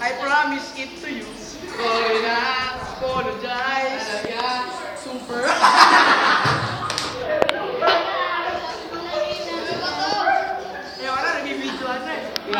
I promise it to you. Sorry na, apologize. Talaga, super.